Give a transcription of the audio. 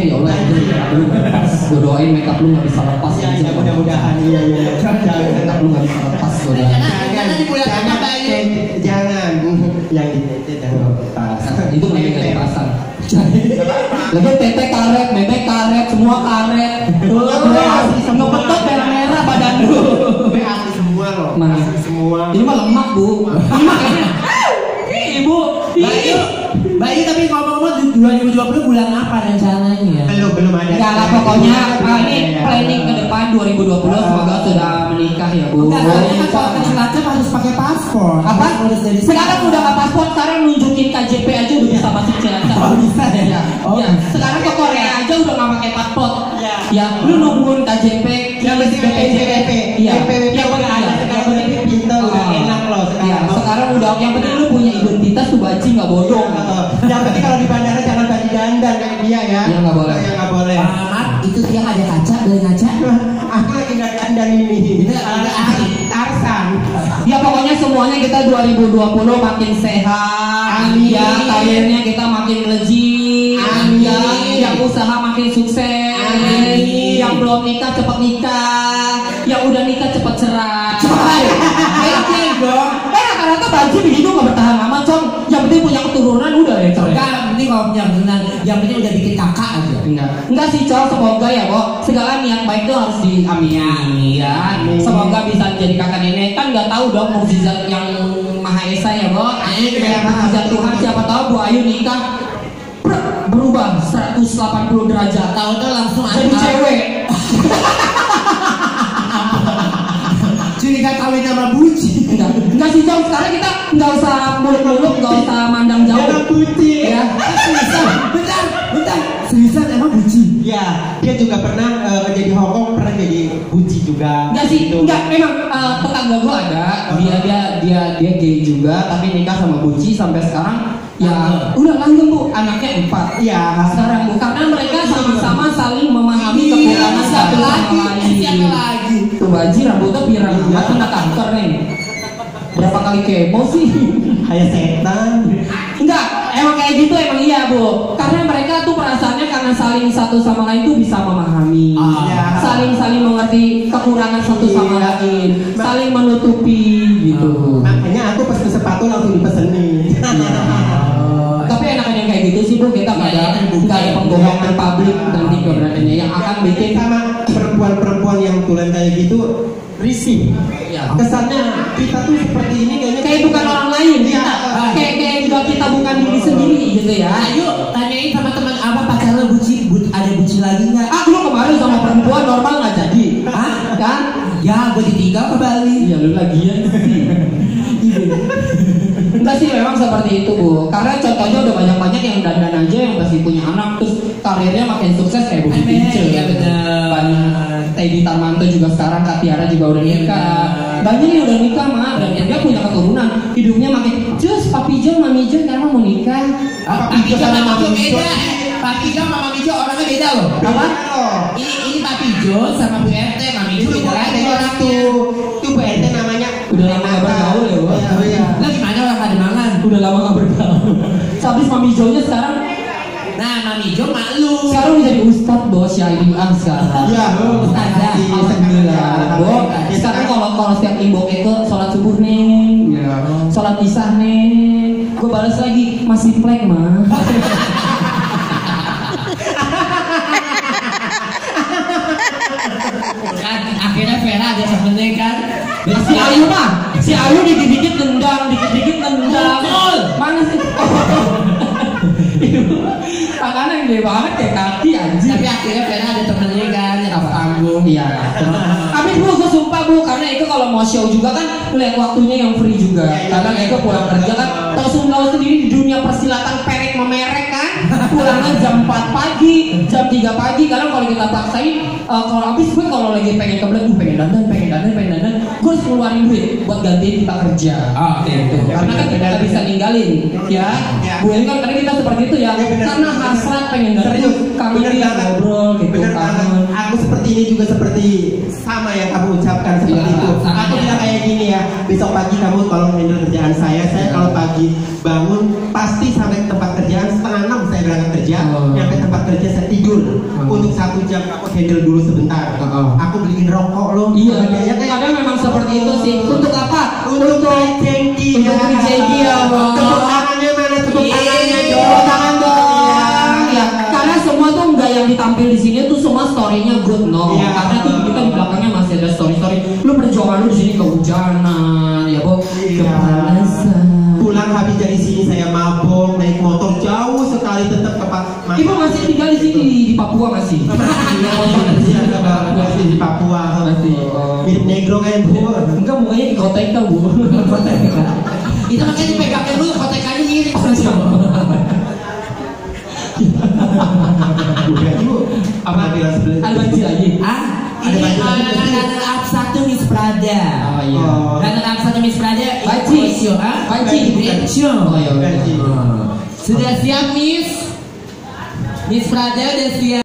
ya Allah itu lu nggak lepas. Gue doain makeup lu nggak bisa lepas ya. Mudah-mudahan iya. Makeup lu nggak bisa lepas. Jangan yang itu jangan lepas. Itu mending nggak dipasang. Lebih tete karet, bebek karet, semua karet. Semua betot merah-merah badan lu. Asli semua loh. Asli semua. Ini mah lemak bu. Ini mah kayaknya. Ibu. Baik, tapi ngomong-ngomong 2020 bulan apa rencananya? Belum ada. Enggak lah pokoknya ini planning ke depan 2020 semoga sudah menikah ya bu. Kalau ke Cilacap harus pakai paspor. Apa? Sekarang udah nggak paspor, sekarang nunjukin KJP aja udah bisa masuk Cilacap. Oh bisa ya? Ya. Sekarang ke Korea aja udah nggak pakai paspor. Ya, lu nungguin KJP, yang penting BPJP. Iya. Yang udah ada sekarang pintar udah enak loh sekarang. Sekarang udah yang penting lu punya identitas tuh baji nggak bodong. Yang penting kalau di bandara jangan baju dandan kayak dia ya. Iya nggak boleh. Yang nggak boleh. Itu dia ada kaca, beli kaca. Aku lagi nggak dandan ini. Tarsan. Ya pokoknya semuanya kita 2020 makin sehat. Amin. Ya karirnya kita makin melejit. Amin. Ya yang usaha makin sukses. Amin. Yang belum nikah cepat nikah. Yang udah nikah cepat cerai. Oke dong. Rata-rata baji begitu nggak bertahan lama com. Yang penting punya keturunan udah ya com. Enggak, penting kalau punya keturunan. Yang penting udah bikin kakak aja. Enggak sih com. Semoga ya kok. Segala niat baik itu harus diamin ya. Semoga bisa jadi kakak nenek. Kan nggak tahu dong mukjizat yang Maha Esa ya kok. Mukjizat Tuhan siapa tahu Bu Ayu nikah berubah 180 derajat. Tahu-tahu langsung jadi cewek. Curiga kawin sama buci. Enggak sih com. Sekarang kita nggak usah muluk-muluk, nggak usah mandang jauh. Jangan buci. Ya. Bentar. Seriusan emang buci? Ya, dia juga pernah jadi Hongkong, pernah jadi buci juga. Enggak sih, enggak memang tetangga gua ada. Dia gay juga, tapi nikah sama buci sampai sekarang. Ya, udah langgeng bu, anaknya 4. Iya. Sekarang bu, karena mereka sama-sama saling memahami kekurangan satu sama lain. Siapa lagi? Tuh baji rambutnya pirang banget, kena kanker nih. Berapa kali kemo sih? Kayak setan. Enggak, emang kayak gitu emang iya bu. Karena mereka tuh perasaannya karena saling satu sama lain tuh bisa memahami, saling mengerti kekurangan satu sama lain, saling menutupi gitu. Makanya aku pesen sepatu langsung dipesenin. Tapi enakan yang kayak gitu sih bu, kita nggak ada pembohongan publik nanti keberadaannya yang akan bikin sama perempuan-perempuan yang tulen kayak gitu risih. Ya. Kesannya kita tuh seperti ini kayak bukan orang lain. Iya. Kayak juga kita bukan diri sendiri gitu ya. Ayo tanyain sama teman apa pacar lo buci, ada buci lagi nggak? Lu kemarin sama perempuan normal nggak jadi? Kan? Ya gue ditinggal ke Bali. Iya lu lagian sih. Enggak sih memang seperti itu bu. Karena contohnya udah banyak yang dandan aja yang masih punya anak terus karirnya makin sukses kayak Bu Pince. Iya benar. Teddy Tarmanto juga sekarang, Kak Tiara juga udah nikah. Banyak yang udah nikah mah dan dia punya keturunan. Hidupnya makin cus Papi Jo, Mami Jo karena mau nikah. Papi Jo sama Mami Jo beda. Papi Jo sama Mami Jo orangnya beda loh. Apa? Ini Papi Jo sama Bu RT, Mami Jo beda lagi orangnya. Itu Bu RT namanya. Udah lama gak bergaul ya bu. Iya. Lah gimana orang pada mangan? Udah lama gak bergaul. Habis Mami Jo-nya sekarang. Nah Mami Jo malu. Sekarang udah jadi ustadz bawa syariah sekarang. Iya. Ustazah. Alhamdulillah. Bu, sekarang kalau setiap imbok itu sholat subuh nih, sholat isya nih, gue balas lagi masih plek mah. Akhirnya Vera ada temennya kan. Si Ayu dikit-dikit nendang. Mana sih? Tangannya gede banget kayak kaki anjing. Tapi akhirnya Vera ada temennya kan yang apa tanggung. Iya. Tapi gue sumpah bu, karena itu kalau mau show juga kan lihat waktunya yang free juga. Karena itu pulang kerja kan, tahu sendiri di dunia persilatan perek memerek kan. Pulangnya jam 4 pagi, jam 3 pagi. Karena kalau kita paksain, kalau habis gue kalau lagi pengen kebelet, pengen dandan, gue harus keluarin duit buat gantiin kita kerja. Oke. Karena kan kita bisa ninggalin, ya. Bu ini kan karena kita seperti itu ya. Karena hasrat pengen dandan, kangen ngobrol gitu. Bener banget. Aku seperti ini juga seperti sama yang kamu ucapkan seperti itu. Aku bilang kayak gini ya. Besok pagi kamu tolong handle kerjaan saya kalau pagi bangun pasti sampai tempat kerjaan 5:30 saya berangkat kerja. Nyampe tempat kerja tidur. Untuk 1 jam aku handle dulu sebentar. Aku beliin rokok loh. Iya, ya kadang memang seperti itu sih. Untuk apa? Untuk cengki. Untuk cengki ya, Bang. Tepuk tangannya mana? Tepuk tangannya dong. Tepuk tangan dong. Ya, karena semua tuh enggak yang ditampil di sini tuh semua story-nya good no. Iya. Karena tuh kita di belakangnya masih ada story-story. Lu perjuangan lu di sini kehujanan, ya, Bo. Kepanasan. Pulang habis dari sini saya mabok, naik motor jauh sekali tetap ke Ibu masih tinggal di sini di Papua masih. Masih di Papua Masih. mirip negro kan Bu. Enggak, mukanya di kota itu, Bu. Itu makanya dipegangin dulu kotekannya mirip. Ibu apa bilang sebelah? Ada banci lagi. Ini runner up 1 Miss Prada. Oh iya. Runner up 1 Miss Prada. Banci. Banci. Banci. Oh iya. Banci. Sudah siap Miss? Miss Prada udah siap.